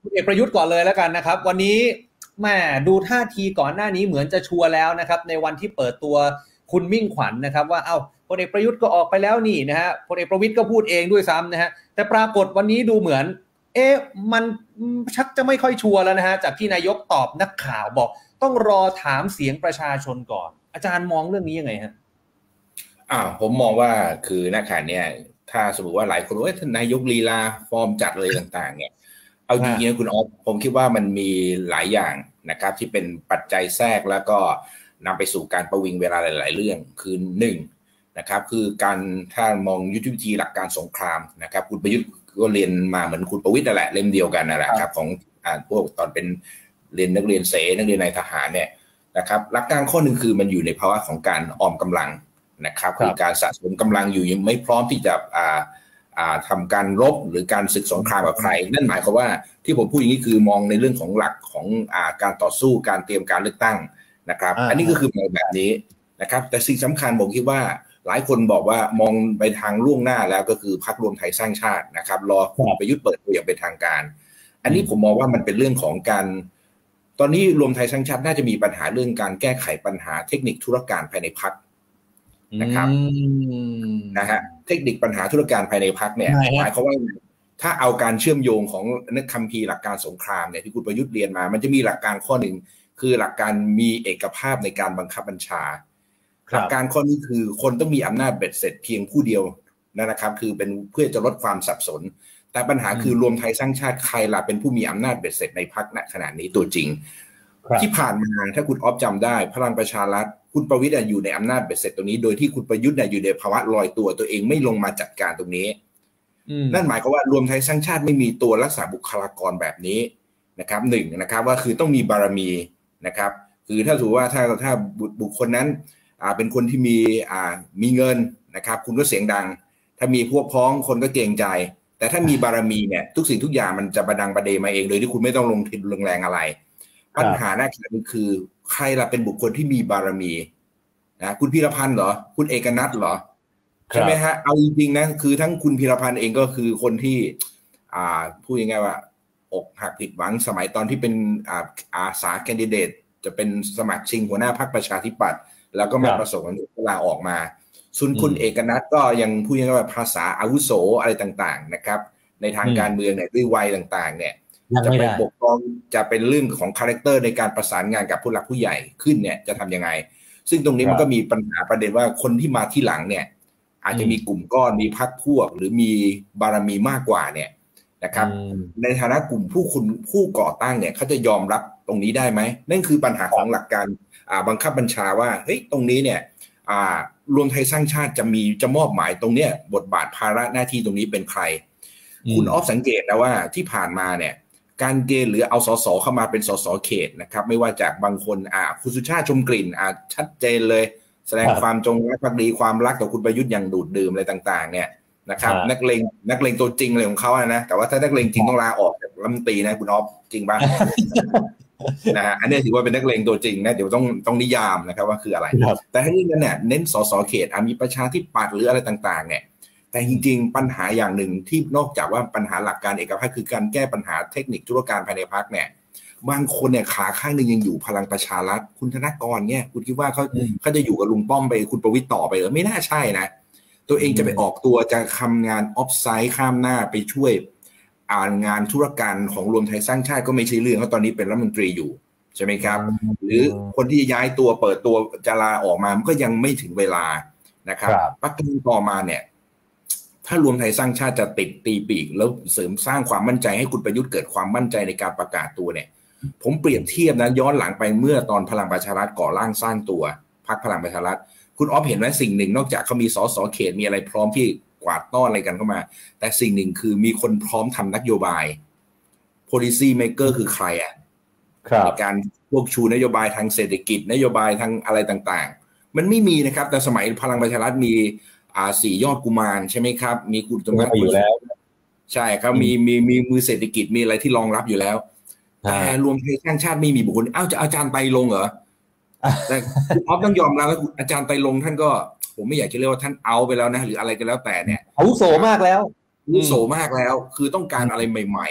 คุณเอกประยุทธ์ก่อนเลยแล้วกันนะครับวันนี้แม่ดูท่าทีก่อนหน้านี้เหมือนจะชัวร์แล้วนะครับในวันที่เปิดตัวคุณมิ่งขวัญ นะครับว่าพลเอกประยุทธ์ก็ออกไปแล้วนี่นะฮะพลเอกประวิตรก็พูดเองด้วยซ้ำนะฮะแต่ปรากฏวันนี้ดูเหมือนมันชักจะไม่ค่อยชัวร์แล้วนะฮะจากที่นายกตอบนักข่าวบอกต้องรอถามเสียงประชาชนก่อนอาจารย์มองเรื่องนี้ยังไงฮะผมมองว่าคือณขณะเนี้ยถ้าสมมติว่าหลายคนว่าท่านนายกลีลาฟอร์มจัดเลยต่างๆเนี่ยเอาจริงๆคุณอ๊อฟผมคิดว่ามันมีหลายอย่างนะครับที่เป็นปัจจัยแทรกแล้วก็นำไปสู่การประวิงเวลาหลายๆเรื่องคือหนึ่งนะครับคือการถ้ามองยุทธวิธีหลักการสงครามนะครับคุณประยุทธ์ก็เรียนมาเหมือนคุณประวิตรนั่นแหละเล่มเดียวกันนั่นแหละครับของพวกตอนเป็นเรียนนักเรียนเสนักเรียนนายทหารเนี่ยนะครับหลักการข้อหนึ่งคือมันอยู่ในภาวะของการออมกำลังนะครับคือการสะสมกำลังอยู่ยังไม่พร้อมที่จะทำการรบหรือการศึกสงครามกับใครนั่นหมายความว่าที่ผมพูดอย่างนี้คือมองในเรื่องของหลักของการต่อสู้การเตรียมการเลือกตั้งนะครับอันนี้ก็คือมองแบบนี้นะครับแต่สิ่งสำคัญผมคิดว่าหลายคนบอกว่ามองไปทางล่วงหน้าแล้วก็คือพรรครวมไทยสร้างชาตินะครับรอคุณประยุทธ์เปิดตัวอย่างเป็นทางการอันนี้ผมมองว่ามันเป็นเรื่องของการตอนนี้รวมไทยสร้างชาติน่าจะมีปัญหาเรื่องการแก้ไขปัญหาเทคนิคธุรการภายในพรรคนะครับนะฮะเทคนิคปัญหาธุรการภายในพรรคเนี่ยหมายความว่าถ้าเอาการเชื่อมโยงของนักคัมภีร์หลักการสงครามเนี่ยที่คุณประยุทธ์เรียนมามันจะมีหลักการข้อหนึ่งคือหลักการมีเอกภาพในการบังคับบัญชาหลักการข้อนี้คือคนต้องมีอำนาจเบ็ดเสร็จเพียงผู้เดียวนะครับคือเป็นเพื่อจะลดความสับสนแต่ปัญหาคือรวมไทยสร้างชาติใครล่ะเป็นผู้มีอำนาจเบ็ดเสร็จในพรรคณขณะนี้ตัวจริงที่ผ่านมาถ้าคุณอ๊อฟจำได้พลังประชารัฐคุณประวิตรอยู่ในอำนาจเบ็ดเสร็จตรงนี้โดยที่คุณประยุทธ์อยู่ในภาวะลอยตัวเองไม่ลงมาจัดการตรงนี้นั่นหมายความว่ารวมไทยสร้างชาติไม่มีตัวรักษาบุคลากรแบบนี้นะครับหนึ่งนะครับว่าคือต้องมีบารมีนะครับคือถ้าถือว่าถ้าบุคคลนั้นเป็นคนที่มีเงินนะครับคุณก็เสียงดังถ้ามีพวกพ้องคนก็เกรงใจแต่ถ้ามีบารมีเนี่ยทุกสิ่งทุกอย่างมันจะประดังประเดมาเองโดยที่คุณไม่ต้องลงทุนลงแรงอะไรปัญหาแรกคือใครล่ะเป็นบุคคลที่มีบารมีนะคุณพีรพันธ์เหรอคุณเอกนัทเหรอใช่ไหมฮะเอาจริงๆนะคือทั้งคุณพีรพันธ์เองก็คือคนที่พูดยังไงว่าอกหักผิดหวังสมัยตอนที่เป็นอาสาแคนดิเดตจะเป็นสมัครชิงหัวหน้าพรรคประชาธิปัตย์แล้วก็มาประสบความสำเร็จลาออกมาส่วนคุณเอกนัทก็ยังพูดยังไงว่าภาษาอาวุโสอะไรต่างๆนะครับในทางการเมืองเนี่ยด้วยวัยต่างๆเนี่ยจะไปปกครองจะเป็นเรื่องของคาแรคเตอร์ในการประสานงานกับผู้หลักผู้ใหญ่ขึ้นเนี่ยจะทำยังไงซึ่งตรงนี้มันก็มีปัญหาประเด็นว่าคนที่มาที่หลังเนี่ยอาจจะมีกลุ่มก้อนมีพรรคพวกหรือมีบารมีมากกว่าเนี่ยนะครับในฐานะกลุ่มผู้ก่อตั้งเนี่ยเขาจะยอมรับตรงนี้ได้ไหมนั่นคือปัญหาของหลักการบังคับบัญชาว่าเฮ้ยตรงนี้เนี่ยรวมไทยสร้างชาติจะมอบหมายตรงเนี้ยบทบาทภาระหน้าที่ตรงนี้เป็นใครคุณออฟสังเกตนะว่าที่ผ่านมาเนี่ยการเกณฑ์หรือเอาสสเข้ามาเป็นสสเขตนะครับไม่ว่าจากบางคนคุณสุชาติชมกลิ่นชัดเจนเลยแสดงความจงรักภักดีความรักต่อคุณประยุทธ์อย่างดูดดื่มอะไรต่างๆเนี่ยนะครับนักเลงตัวจริงเลยของเขานะแต่ว่าถ้านักเลงจริงต้องลาออกจากรัฐมนตรีนะคุณออฟจริงป่ะ นะฮะอันนี้ถือว่าเป็นนักเลงตัวจริงนะเดี๋ยวต้องนิยามนะครับว่าคืออะไรแต่ทั้งนี้เนี่ยเน้นสสเขตมีประชาธิปัตย์หรืออะไรต่างๆเนี่ยแต่จริงๆปัญหาอย่างหนึ่งที่นอกจากว่าปัญหาหลักการเอกภาพคือการแก้ปัญหาเทคนิคธุรการภายในพรรคเนี่ยบางคนเนี่ยขาข้างหนึ่งยังอยู่พลังประชารัฐคุณธนกรเนี่ยคุณคิดว่าเขาจะอยู่กับลุงป้อมไปคุณประวิตรต่อไปหรือไม่น่าใช่นะตัวเองจะไปออกตัวจะทำงานออฟไซด์ข้ามหน้าไปช่วยงานธุรการของรวมไทยสร้างชาติก็ไม่ใช่เรื่องเพราะตอนนี้เป็นรัฐมนตรีอยู่ใช่ไหมครับหรือคนที่ย้ายตัวเปิดตัวจะลาออกมามันก็ยังไม่ถึงเวลานะครับประการต่อมาเนี่ยถ้ารวมไทยสร้างชาติจะติดตีปีกแล้วเสริมสร้างความมั่นใจให้คุณประยุทธ์เกิดความมั่นใจในการประกาศตัวเนี่ยผมเปรียบเทียบนะย้อนหลังไปเมื่อตอนพลังประชารัฐก่อร่างสร้างตัวพรรคพลังประชารัฐคุณอ๊อฟเห็นไหมสิ่งหนึ่งนอกจากเขามีสสเขตมีอะไรพร้อมที่กวาดต้อนอะไรกันเข้ามาแต่สิ่งหนึ่งคือมีคนพร้อมทำนโยบาย policy maker คือใครในการพวกชูนโยบายทางเศรษฐกิจนโยบายทางอะไรต่างๆมันไม่มีนะครับแต่สมัยพลังประชารัฐมี4 ยอดกุมารใช่ไหมครับมีคุณตรงนั้นอยู่แล้วใช่ครับมีมือเศรษฐกิจมีอะไรที่รองรับอยู่แล้วแต่รวมไทยสร้างชาติไม่มีบุคคลจะอาจารย์ไตรลงค์เหรอแต่คุณอ๊อฟต้องยอมรับแล้วอาจารย์ไตรลงค์ท่านก็ผมไม่อยากจะเรียกว่าท่านเอาไปแล้วนะหรืออะไรก็แล้วแต่เนี่ยอาวุโสมากแล้วอาวุโสมากแล้วคือต้องการอะไรใหม่ๆ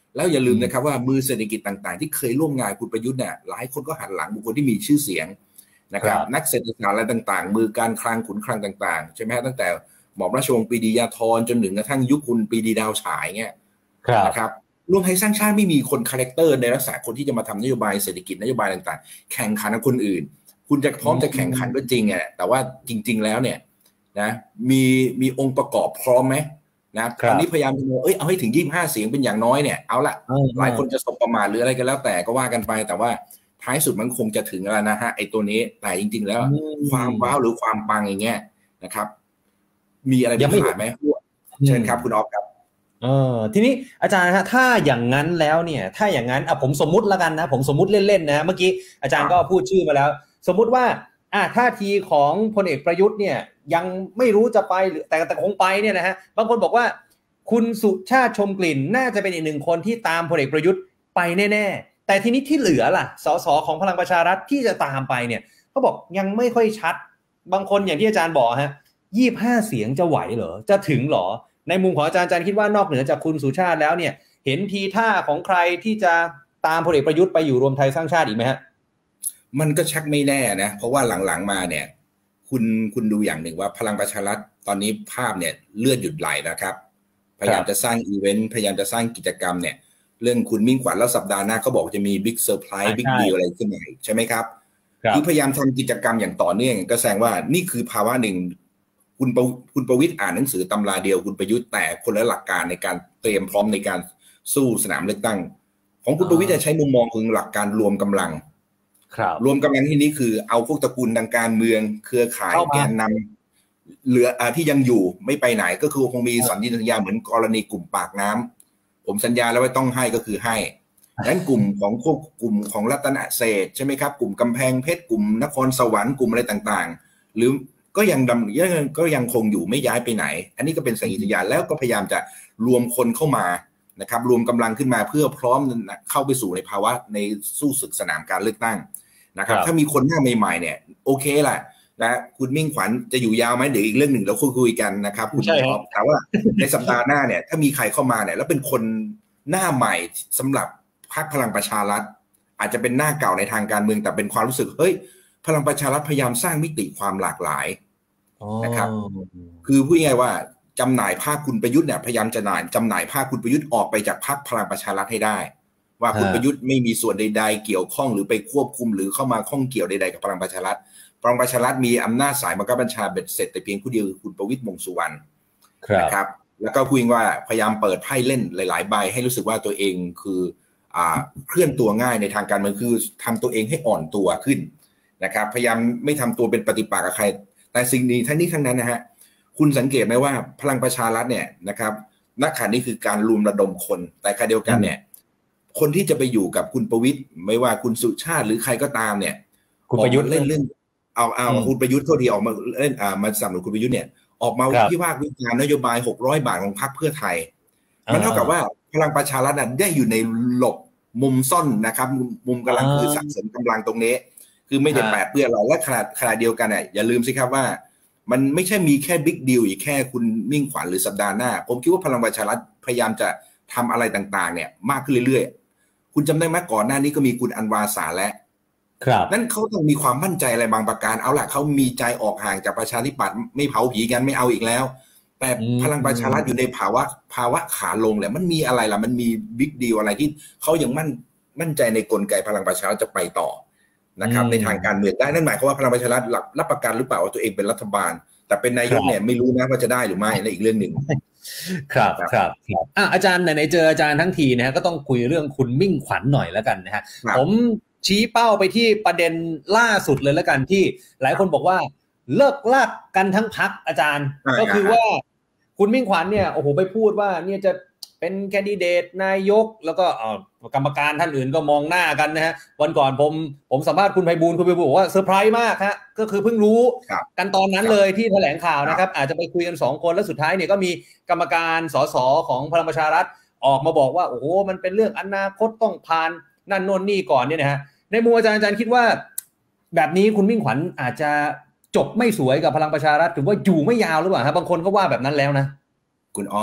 แล้วอย่าลืมนะครับว่ามือเศรษฐกิจต่างๆที่เคยร่วมงานคุณประยุทธ์เนี่ยหลายคนก็หันหลังบุคคลที่มีชื่อเสียงนะครับนักเศรษฐศาสตร์อะไรต่างๆมือการคลังขุนคลังต่างๆใช่ไหมฮะตั้งแต่หม่อมราชวงศ์ปรีดียาธรจนถึงกระทั่งยุคคุณปรีดีดาวฉายเงี้ยนะครับรวมไทยสร้างชาติไม่มีคนคาแรคเตอร์ในลักษณะคนที่จะมาทำนโยบายเศรษฐกิจนโยบายต่างๆแข่งขันกับคนอื่นคุณจะพร้อมจะแข่งขันก็จริงอ่ะแต่ว่าจริงๆแล้วเนี่ยนะมีองค์ประกอบพร้อมไหมนะตอนนี้พยายามจะเอาให้ถึง25 เสียงเป็นอย่างน้อยเนี่ยเอาละหลายคนจะสบประมาทหรืออะไรกันแล้วแต่ก็ว่ากันไปแต่ว่าท้ายสุดมันคงจะถึงแล้วนะฮะไอ้ตัวนี้แต่จริงๆแล้วความว้าวหรือความปังอย่างเงี้ยนะครับมีอะไรที่ขาดไหมเชิญครับคุณออฟครับทีนี้อาจารย์ฮะถ้าอย่างนั้นแล้วเนี่ยถ้าอย่างนั้นผมสมมุติแล้วกันนะผมสมมุติเล่นๆนะเมื่อกี้อาจารย์ก็พูดชื่อมาแล้วสมมุติว่าท่าทีของพลเอกประยุทธ์เนี่ยยังไม่รู้จะไปหรือแต่คงไปเนี่ยนะฮะบางคนบอกว่าคุณสุชาติชมกลิ่นน่าจะเป็นอีกหนึ่งคนที่ตามพลเอกประยุทธ์ไปแน่ๆแต่ทีนี้ที่เหลือล่ะสสของพลังประชารัฐที่จะตามไปเนี่ยเขาบอกยังไม่ค่อยชัดบางคนอย่างที่อาจารย์บอกฮะ25 เสียงจะไหวเหรอจะถึงเหรอในมุมของอาจารย์คิดว่านอกเหนือจากคุณสุชาติแล้วเนี่ยเห็นทีท่าของใครที่จะตามพลเอกประยุทธ์ไปอยู่รวมไทยสร้างชาติอีกไหมฮะมันก็ชักไม่แน่นะเพราะว่าหลังๆมาเนี่ยคุณดูอย่างหนึ่งว่าพลังประชารัฐตอนนี้ภาพเนี่ยเลือดหยุดไหลนะครับพยายามจะสร้างอีเวนต์พยายามจะสร้างกิจกรรมเนี่ยเรื่องคุณมิ่งขวัญแล้วสัปดาห์หน้าเขาบอกจะมีบิ๊กเซอร์ไพรส์บิ๊กดีลอะไรขึ้นมาใช่ไหมครับคือพยายามทำกิจกรรมอย่างต่อเนื่องก็แสดงว่านี่คือภาวะหนึ่งคุณประวิตรอ่านหนังสือตำราเดียวคุณประยุทธ์แต่คนละหลักการในการเตรียมพร้อมในการสู้สนามเลือกตั้งของคุณประวิตรจะใช้มุมมองคือหลักการรวมกำลังรวมกำลังที่นี้คือเอาพวกตระกูลทางการเมืองเครือข่ายแกนนำเหลือที่ยังอยู่ไม่ไปไหนก็คือคงมีสัญญาเหมือนกรณีกลุ่มปากน้ำผมสัญญาแล้วว่าต้องให้ก็คือให้นั้นกลุ่มของพวกกลุ่มของรัตนเศรษฐ์ใช่ไหมครับกลุ่มกำแพงเพชรกลุ่มนครสวรรค์กลุ่มอะไรต่างๆหรือก็ยังคงอยู่ไม่ย้ายไปไหนอันนี้ก็เป็นสัญญาแล้วก็พยายามจะรวมคนเข้ามานะครับรวมกำลังขึ้นมาเพื่อพร้อมเข้าไปสู่ในภาวะในสู้ศึกสนามการเลือกตั้งนะครับถ้ามีคนหน้าใหม่ๆเนี่ยโอเคแหละนะคุณมิ่งขวัญจะอยู่ยาวไหมเดี๋ยวอีกเรื่องหนึ่งเราคุยกันนะครับคุณท็อปแต่ว่าในสัปดาห์หน้าเนี่ยถ้ามีใครเข้ามาเนี่ยแล้วเป็นคนหน้าใหม่สำหรับพรรคพลังประชารัฐอาจจะเป็นหน้าเก่าในทางการเมืองแต่เป็นความรู้สึกเฮ้ยพลังประชารัฐพยายามสร้างมิติความหลากหลายนะครับคือพูดง่ายๆว่าจำหน่ายภาคคุณประยุทธ์เนี่ยพยายามจะจำหน่ายภาคคุณประยุทธ์ออกไปจากพรรคพลังประชารัฐให้ได้ว่าคุณประยุทธ์ไม่มีส่วนใดๆเกี่ยวข้องหรือไปควบคุมหรือเข้ามาข้องเกี่ยวใดๆกับพลังประชารัฐพลังประชารัฐมีอำนาจสายบังคับบัญชาเบ็ดเสร็จแต่เพียงผู้เดียวคือคุณประวิตร วงษ์สุวรรณนะครับแล้วก็พูดว่าพยายามเปิดไพ่เล่นหลายๆใบให้รู้สึกว่าตัวเองคือเคลื่อนตัวง่ายในทางการเมืองคือทำตัวเองให้อ่อนตัวขึ้นนะครับพยายามไม่ทำตัวเป็นปฏิปักษ์กับใครแต่สิ่งนี้ทั้งนี้ทั้งนั้นนะฮะคุณสังเกตไหมว่าพลังประชารัฐเนี่ยนะครับณ ขณะนี้คือการรวมระดมคนแต่ขณะเดียวกันเนี่ยคนที่จะไปอยู่กับคุณประวิตรไม่ว่าคุณสุชาติหรือใครก็ตามเนี่ยคุณประยุทธ์เล่นเรื่องเอาคุณประยุทธ์โทษทีออกมาเล่นมาสนับสนุนคุณประยุทธ์เนี่ยออกมาวิพากษ์วิจารณ์นโยบาย600 บาทของพรรคเพื่อไทยมันเท่ากับว่าพลังประชารัฐได้อยู่ในหลบมุมซ่อนนะครับมุมกำลังคือสะสมกำลังตรงนี้คือไม่ได้แปดเปื้อนเราและขนาดเดียวกันเนี่ยอย่าลืมสิครับว่ามันไม่ใช่มีแค่บิ๊กดีลอีกแค่คุณมิ่งขวัญหรือสัปดาห์หน้าผมคิดว่าพลังประชารัฐพยายามจะทำอะไรต่างๆเนี่ยมากขึ้นเรื่อยๆคุณจำได้ไหมก่อนหน้านี้ก็มีคุณอันวาสาและนั่นเขาต้องมีความมั่นใจอะไรบางประการเอาล่ะเขามีใจออกห่างจากประชาธิปัตย์ไม่เผาผีกันไม่เอาอีกแล้วแต่พลังประชารัฐอยู่ในภาวะขาลงแหละมันมีอะไรล่ะมันมีบิ๊กดีลอะไรที่เขายังมั่นใจในกลไกพลังประชารัฐจะไปต่อนะครับในทางการเมืองได้นั่นหมายความว่าพลังประชารัฐรับประกันหรือเปล่าว่าตัวเองเป็นรัฐบาลแต่เป็นนายกเนี่ยไม่รู้นะว่าจะได้หรือไม่ในอีกเรื่องหนึ่งครับอาจารย์ไหนเจออาจารย์ทั้งทีนะฮะก็ต้องคุยเรื่องคุณมิ่งขวัญหน่อยแล้วกันนะฮะผมชี้เป้าไปที่ประเด็นล่าสุดเลยแล้วกันที่หลายคนบอกว่าเลิกลากกันทั้งพรรคอาจารย์ก็คือว่าคุณมิ่งขวัญเนี่ยโอ้โหไปพูดว่าเนี่ยจะเป็นแคนดิเดตนายกแล้วก็กรรมการท่านอื่นก็มองหน้ากันนะฮะวันก่อนผมสัมภาษณ์คุณไพบูลย์บอกว่าเซอร์ไพรส์มากฮะก็คือเพิ่งรู้กันตอนนั้นเลยที่แถลงข่าวนะครับอาจจะไปคุยกัน2 คนแล้วสุดท้ายเนี่ยก็มีกรรมการสสของพลังประชารัฐออกมาบอกว่าโอ้โหมันเป็นเรื่องอนาคตต้องผ่านนั่นโน่นนี่ก่อนเนี่ยนะฮะในมุมอาจารย์คิดว่าแบบนี้คุณมิ่งขวัญอาจจะจบไม่สวยกับพลังประชารัฐถือว่าอยู่ไม่ยาวหรือเปล่าฮะบางคนก็ว่าแบบนั้นแล้วนะคุณออฟ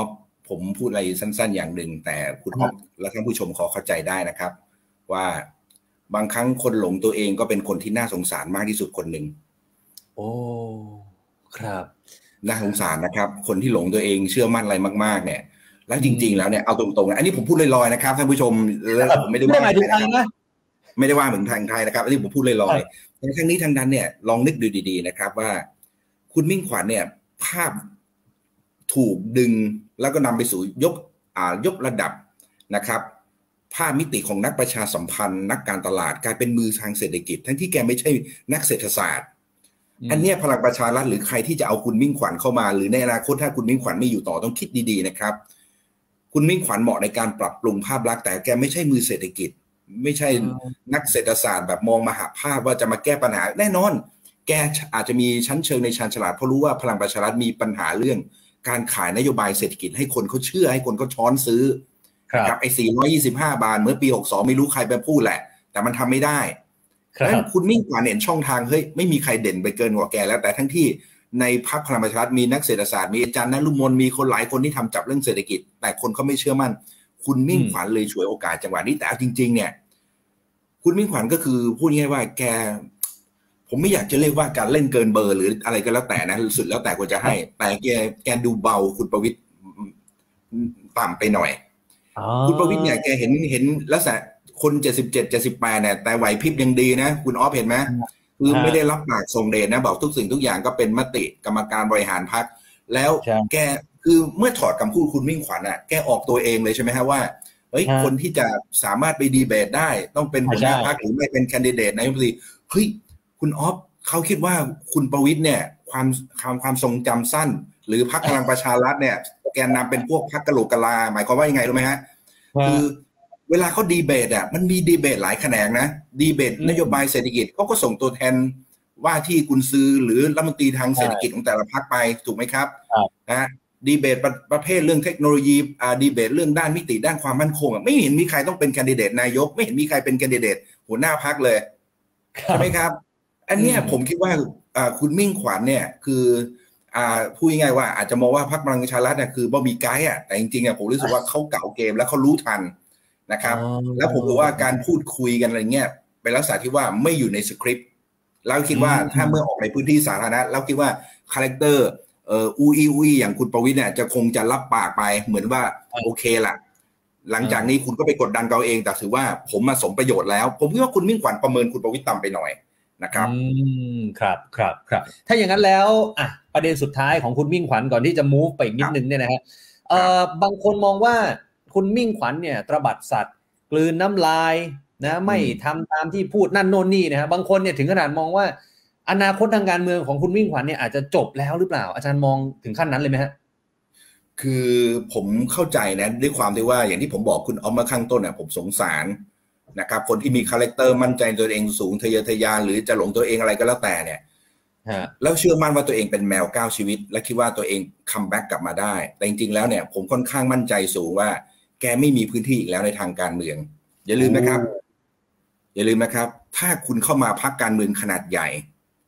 ผมพูดอะไรสั้นๆอย่างหนึ่งแต่คุณอ๊อฟและท่านผู้ชมขอเข้าใจได้นะครับว่าบางครั้งคนหลงตัวเองก็เป็นคนที่น่าสงสารมากที่สุดคนหนึ่งโอ้ครับน่าสงสารนะครับคนที่หลงตัวเองเชื่อมั่นอะไรมากๆเนี่ยแล้วจริงๆแล้วเนี่ยเอาตรงๆนะอันนี้ผมพูดลอยๆนะครับท่านผู้ชมแล้วผมไม่ได้ว่าหมายถึงใครนะไม่ได้ว่าเหมือนทางไทยนะครับอันนี้ผมพูดลอยๆแต่ทั้งนี้ทางนั้นเนี่ยลองนึกดูดีๆนะครับว่าคุณมิ่งขวัญเนี่ยภาพถูกดึงแล้วก็นำไปสู่ยกระดับนะครับภาพมิติของนักประชาสัมพันธ์นักการตลาดกลายเป็นมือทางเศรษฐกิจทั้งที่แกไม่ใช่นักเศรษฐศาสตร์อันนี้พลังประชารัฐหรือใครที่จะเอาคุณมิ่งขวัญเข้ามาหรือในอนาคตถ้าคุณมิ่งขวัญไม่อยู่ต่อต้องคิดดีๆนะครับคุณมิ่งขวัญเหมาะในการปรับปรุงภาพลักษณ์แต่แกไม่ใช่มือเศรษฐกิจไม่ใช่นักเศรษฐศาสตร์แบบมองมหาภาพว่าจะมาแก้ปัญหาแน่นอนแกอาจจะมีชั้นเชิงในชาญฉลาดเพราะรู้ว่าพลังประชารัฐมีปัญหาเรื่องการขายนโยบายเศรษฐกิจให้คนเขาเชื่อให้คนเขาช้อนซื้อครับไอ้425 บาทเมื่อปี62ไม่รู้ใครไปพูดแหละแต่มันทำไม่ได้ดังนั้นคุณมิ่งขวัญเห็นช่องทางเฮ้ยไม่มีใครเด่นไปเกินกว่าแกแล้วแต่ทั้งที่ในพรรคพลังประชารัฐมีนักเศรษฐศาสตร์มีอาจารย์นฤมลมีคนหลายคนที่ทำจับเรื่องเศรษฐกิจแต่คนเขาไม่เชื่อมั่นคุณมิ่งขวัญเลยฉวยโอกาสจังหวะนี้แต่จริงๆเนี่ยคุณมิ่งขวัญก็คือพูดง่ายๆว่าแกผมไม่อยากจะเรียกว่าการเล่นเกินเบอร์หรืออะไรก็แล้วแต่นะสุดแล้วแต่ควรจะให้แต่แกดูเบาคุณประวิตรต่ำไปหน่อยคุณประวิตรเนี่ยแกเห็นลักษณะคน77 78เนี่ยแต่ไหวพริบยังดีนะคุณอ๊อฟเห็นไหมคือไม่ได้รับปากทรงเดชนะบอกทุกสิ่งทุกอย่างก็เป็นมติกรรมการบริหารพรรคแล้วแกคือเมื่อถอดคำพูดคุณมิ่งขวัญอ่ะแกออกตัวเองเลยใช่ไหมฮะว่าเฮ้ยคนที่จะสามารถไปดีเบตได้ต้องเป็นหัวหน้าพรรคหรือไม่เป็นแคนดิเดตนายกรัฐมนตรีเฮ้ยคุณอ๊อฟเขาคิดว่าคุณประวิตรเนี่ยความทรงจำสั้นหรือพรรคพลังประชารัฐเนี่ยแกนนำเป็นพวกพรรคกะโหลกกะลาหมายความว่ายังไงรู้ไหมฮะคือเวลาเขาดีเบตอ่ะมันมีดีเบตหลายแขนงนะดีเบตนโยบายเศรษฐกิจเขาก็ส่งตัวแทนว่าที่กุญซือหรือรัฐมนตรีทางเศรษฐกิจของแต่ละพรรคไปถูกไหมครับนะดีเบตประเภทเรื่องเทคโนโลยีดีเบตเรื่องด้านมิติด้านความมั่นคงไม่เห็นมีใครต้องเป็นแคนดิเดตนายกไม่เห็นมีใครเป็นแคนดิเดตหัวหน้าพรรคเลยใช่ไหมครับอันนี้ผมคิดว่าคุณมิ่งขวัญเนี่ยคือพูดง่ายๆว่าอาจจะมองว่าพรรคพลังประชารัฐเนี่ยคือบ่มีไกด์แต่จริงๆผมรู้สึกว่าเขาเก่าเกมแล้วเขารู้ทันนะครับแล้วผมบอกว่าการพูดคุยกันอะไรเงี้ยเป็นลักษณะที่ว่าไม่อยู่ในสคริปต์แล้วคิดว่าถ้าเมื่อออกในพื้นที่สาธารณะแล้วคิดว่าคาแรคเตอร์อูอีอย่างคุณประวิตรเนี่ยจะคงจะรับปากไปเหมือนว่าโอเคละหลังจากนี้คุณก็ไปกดดันเขาเองแต่ถือว่าผมมาสมประโยชน์แล้วผมคิดว่าคุณมิ่งขวัญประเมินคุณประวิตรต่ำไปหน่อยนะครับครับถ้าอย่างนั้นแล้วประเด็นสุดท้ายของคุณมิ่งขวัญก่อนที่จะ move ไปอีกนิดนึงเนี่ยนะฮะบางคนมองว่าคุณมิ่งขวัญเนี่ยตระบัดสัตว์กลืนน้ำลายนะไม่ทำตามที่พูดนั่นโน่นนี่นะฮะบางคนเนี่ยถึงขนาดมองว่าอนาคตทางการเมืองของคุณมิ่งขวัญเนี่ยอาจจะจบแล้วหรือเปล่าอาจารย์มองถึงขั้นนั้นเลยไหมฮะคือผมเข้าใจนะด้วยความที่ว่าอย่างที่ผมบอกคุณเอามาข้างต้นผมสงสารนะครับคนที่มีคาแรคเตอร์มั่นใจตัวเองสูงทะเยอทะยานหรือจะหลงตัวเองอะไรก็แล้วแต่เนี่ยแล้วเชื่อมั่นว่าตัวเองเป็นแมว9 ชีวิตและคิดว่าตัวเองคัมแบ็กกลับมาได้แต่จริงๆแล้วเนี่ยผมค่อนข้างมั่นใจสูงว่าแกไม่มีพื้นที่อีกแล้วในทางการเมืองอย่าลืมนะครับถ้าคุณเข้ามาพรรคการเมืองขนาดใหญ่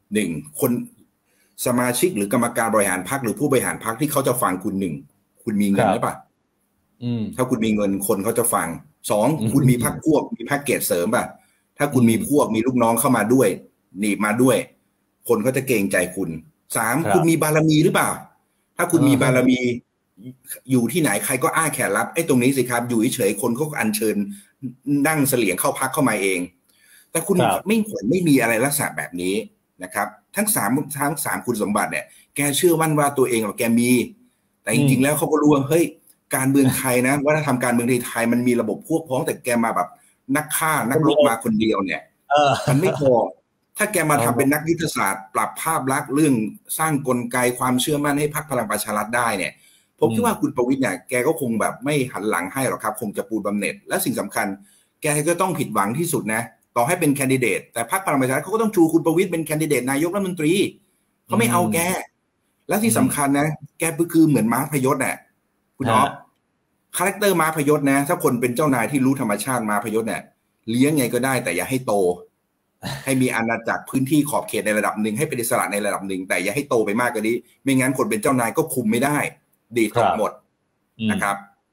1คนสมาชิกหรือกรรมการบริหารพรรคหรือผู้บริหารพรรคที่เขาจะฟังคุณคุณมีเงินหรือเปล่าถ้าคุณมีเงินคนเขาจะฟัง2คุณมีพรรคพวกมีแพ็กเกจเสริมป่ะถ้าคุณมีพวกมีลูกน้องเข้ามาด้วยหนีมาด้วยคนเขาจะเกรงใจคุณ3คุณมีบารมีหรือเปล่าถ้าคุณมีบารมีอยู่ที่ไหนใครก็อ้าแขนรับไอ้ตรงนี้สิครับอยู่เฉยๆคนเขาก็อัญเชิญนั่งเสลี่ยงเข้าพรรคเข้ามาเองแต่คุณไม่มีอะไรลักษณะแบบนี้นะครับทั้ง3คุณสมบัติเนี่ยแกเชื่อมั่นว่าตัวเองแกมีแต่จริงๆแล้วเขาก็รู้ว่าเฮ้ยการเมืองไทยนะวัฒนธรรมการเมืองไทยมันมีระบบพวกพ้องแต่แกมาแบบนักฆ่านักรบมาคนเดียวเนี่ยมันไม่พอถ้าแกมาทำเป็นนักยุทธศาสตร์ปรับภาพลักษณ์เรื่องสร้างกลไกความเชื่อมั่นให้พรรคพลังประชารัฐได้เนี่ยผมคิดว่าคุณประวิตรเนี่ยแกก็คงแบบไม่หันหลังให้หรอกครับคงจะปูนบำเหน็จและสิ่งสำคัญแกก็ต้องผิดหวังที่สุดนะต่อให้เป็นแคนดิเดตแต่พรรคพลังประชารัฐเขาก็ต้องชูคุณประวิตรเป็นแคนดิเดตนายกรัฐมนตรีเขาไม่เอาแกและที่สำคัญนะแกคือเหมือนม้าพยศน่ะคุณอ๊อฟคาแรคเตอร์ม้าพยศนะถ้าคนเป็นเจ้านายที่รู้ธรรมชาติม้าพยศเนี่ยเลี้ยงไงก็ได้แต่อย่าให้โตให้มีอาณาจักรพื้นที่ขอบเขตในระดับหนึ่งให้เป็นอิสระในระดับหนึ่งแต่อย่าให้โตไปมากกว่านี้ไม่งั้นคนเป็นเจ้านายก็คุมไม่ได้ดีดออกหมดนะครับ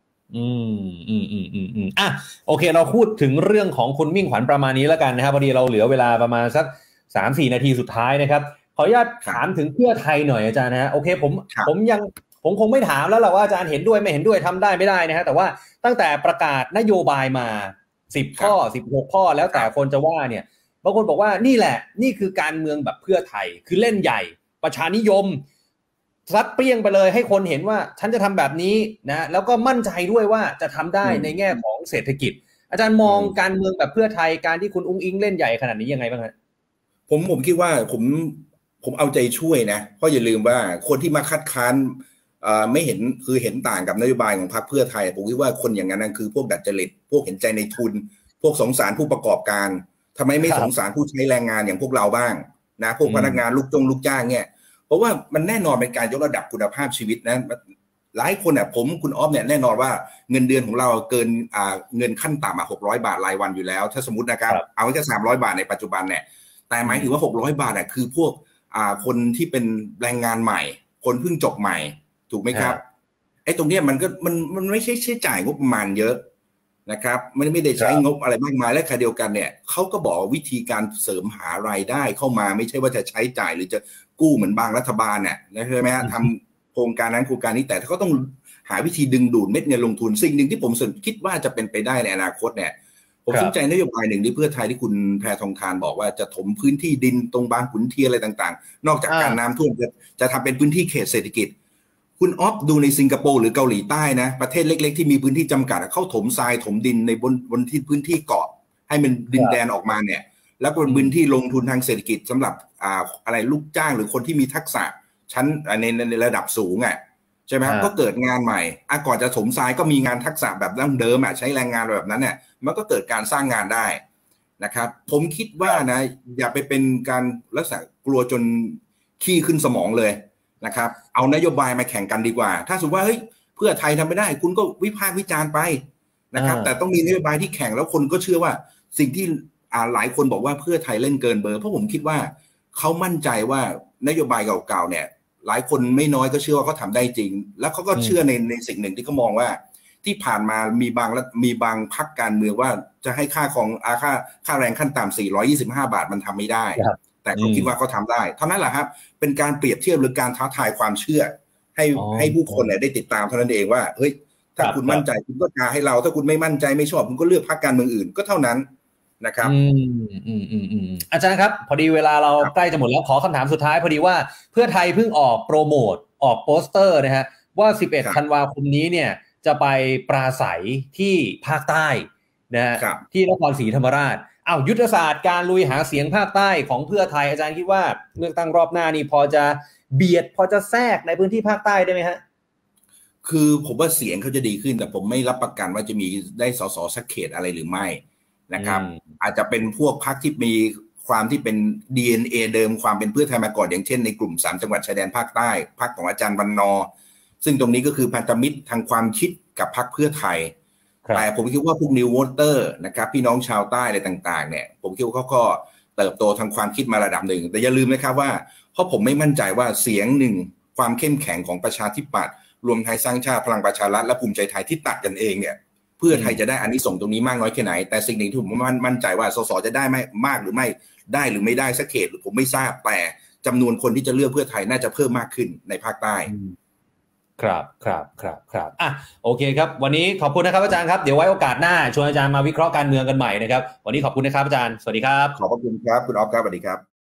อ่ะโอเคเราพูดถึงเรื่องของคุณมิ่งขวัญประมาณนี้แล้วกันนะครับพอดีเราเหลือเวลาประมาณสัก 3-4 นาทีสุดท้ายนะครับขออนุญาตถามถึงเพื่อไทยหน่อยอาจารย์นะฮะโอเคผมคงไม่ถามแล้วแหละว่าอาจารย์เห็นด้วยไม่เห็นด้วยทำได้ไม่ได้นะฮะแต่ว่าตั้งแต่ประกาศนโยบายมา10ข้อ16ข้อแล้วแต่คนจะว่าเนี่ยบางคนบอกว่านี่แหละนี่คือการเมืองแบบเพื่อไทยคือเล่นใหญ่ประชานิยมซัดเปรี้ยงไปเลยให้คนเห็นว่าฉันจะทำแบบนี้นะแล้วก็มั่นใจด้วยว่าจะทำได้ในแง่ของเศรษฐกิจอาจารย์มองการเมืองแบบเพื่อไทยการที่คุณอุ้งอิงเล่นใหญ่ขนาดนี้ยังไงบ้างฮะผมคิดว่าผมเอาใจช่วยนะเพราะอย่าลืมว่าคนที่มาคัดค้านไม่เห็นคือเห็นต่างกับนโยบายของพรรคเพื่อไทยผมคิดว่าคนอย่างนั้นคือพวกดัดจริตพวกเห็นใจในทุนพวกสงสารผู้ประกอบการทำไมไม่สงสารผู้ใช้แรงงานอย่างพวกเราบ้างนะพวกพนักงานลูกจ้างเนี่ยเพราะว่ามันแน่นอนเป็นการยกระดับคุณภาพชีวิตนะหลายคนเนี่ยคุณออฟเนี่ยแน่นอนว่าเงินเดือนของเราเกินเงินขั้นต่ำ600 บาทรายวันอยู่แล้วถ้าสมมตินะครับเอาแค่300 บาทในปัจจุบันเนี่ยแต่หมายถึงว่า600 บาทเนี่ยคือพวกคนที่เป็นแรงงานใหม่คนเพิ่งจบใหม่ถูกไหมครับไอ้ตรงนี้มันไม่ใช่จ่ายงบประมาณเยอะนะครับไม่ได้ใช้งบอะไรมากมายและขณะเดียวกันเนี่ยเขาก็บอกวิธีการเสริมหารายได้เข้ามาไม่ใช่ว่าจะใช้จ่ายหรือจะกู้เหมือนบางรัฐบาลเนี่ยใช่ไหมฮะทำโครงการนั้นโครงการนี้แต่เขาต้องหาวิธีดึงดูดเม็ดเงินลงทุนสิ่งหนึ่งที่ผมคิดว่าจะเป็นไปได้ในอนาคตเนี่ยผมสนใจนโยบายหนึ่งที่เพื่อไทยที่คุณแพทองธารบอกว่าจะถมพื้นที่ดินตรงบางขุนเทียนอะไรต่างๆนอกจากการน้ำท่วมจะทำเป็นพื้นที่เขตเศรษฐกิจคุณออฟดูในสิงคโปร์หรือเกาหลีใต้นะประเทศเล็กๆที่มีพื้นที่จำกัดเข้าถมทรายถมดินในบนที่พื้นที่เกาะให้มันดินแดนออกมาเนี่ยแล้วก็เป็นพื้นที่ลงทุนทางเศรษฐกิจสำหรับอะไรลูกจ้างหรือคนที่มีทักษะชั้นในระดับสูงใช่ไหมก็เกิดงานใหม่ก่อนจะถมทรายก็มีงานทักษะแบบดั้งเดิมใช้แรงงานแบบนั้นเนี่ยมันก็เกิดการสร้างงานได้นะครับผมคิดว่านะอย่าไปเป็นการลักษณะกลัวจนขี้ขึ้นสมองเลยนะครับเอานโยบายมาแข่งกันดีกว่าถ้าสมมติว่าเฮ้ยเพื่อไทยทำไม่ได้คุณก็วิพากษ์วิจารณ์ไปนะครับแต่ต้องมีนโยบายที่แข่งแล้วคนก็เชื่อว่าสิ่งที่หลายคนบอกว่าเพื่อไทยเล่นเกินเบอร์เพราะผมคิดว่าเขามั่นใจว่านโยบายเก่าๆเนี่ยหลายคนไม่น้อยก็เชื่อว่าเขาทำได้จริงแล้วเขาก็เชื่อในสิ่งหนึ่งที่เขามองว่าที่ผ่านมามีบางพรรคการเมืองว่าจะให้ค่าแรงขั้นต่ำ425 บาทมันทำไม่ได้แต่เขาคิดว่าเขาทำได้เท่านั้นแหละครับเป็นการเปรียบเทียบหรือการท้าทายความเชื่อให้ผู้คนได้ติดตามเท่านั้นเองว่าเฮ้ยถ้าคุณมั่นใจคุณก็กาให้เราถ้าคุณไม่มั่นใจไม่ชอบคุณก็เลือกพรรคการเมืองอื่นก็เท่านั้นนะครับอาจารย์ครับพอดีเวลาเราใกล้จะหมดแล้วขอคำถามสุดท้ายพอดีว่าเพื่อไทยเพิ่งออกโปรโมทออกโปสเตอร์นะฮะว่า11 ธันวาคมนี้เนี่ยจะไปปราศัยที่ภาคใต้นะฮะที่นครศรีธรรมราชยุทธศาสตร์การลุยหาเสียงภาคใต้ของเพื่อไทยอาจารย์คิดว่าเลือกตั้งรอบหน้านี่พอจะเบียดพอจะแทรกในพื้นที่ภาคใต้ได้ไหมฮะคือผมว่าเสียงเขาจะดีขึ้นแต่ผมไม่รับประกันว่าจะมีได้สสสักเขตอะไรหรือไม่นะครับอาจจะเป็นพวกพรรคที่มีความที่เป็น DNA เดิมความเป็นเพื่อไทยมาก่อนอย่างเช่นในกลุ่ม3 จังหวัดชายแดนภาคใต้พรรคของอาจารย์วรรณรซึ่งตรงนี้ก็คือพันธมิตรทางความคิดกับพรรคเพื่อไทยแต่ผมคิดว่าพวกนิวโวเตอร์นะครับพี่น้องชาวใต้อะไรต่างๆเนี่ยผมคิดว่าเขาก็เติบโตทางความคิดมาระดับหนึ่งแต่อย่าลืมนะครับว่าเพราะผมไม่มั่นใจว่าเสียงหนึ่งความเข้มแข็งของประชาธิปัตย์รวมไทยสร้างชาติพลังประชารัฐและภูมิใจไทยที่ตัดกันเองเนี่ยเพื่อไทยจะได้อานิสงส์ตรงนี้มากน้อยแค่ไหนแต่สิ่งหนึ่งที่ผมมั่นใจว่าสสจะได้ไม่มากหรือไม่ได้หรือไม่ได้สักเขตผมไม่ทราบแต่จำนวนคนที่จะเลือกเพื่อไทยน่าจะเพิ่มมากขึ้นในภาคใต้ครับโอเคครับวันนี้ขอบคุณนะครับอาจารย์ครับเดี๋ยวไว้โอกาสหน้าชวนอาจารย์มาวิเคราะห์การเมืองกันใหม่นะครับวันนี้ขอบคุณนะครับอาจารย์สวัสดีครับขอบพระคุณครับคุณออฟครับสวัสดีครับ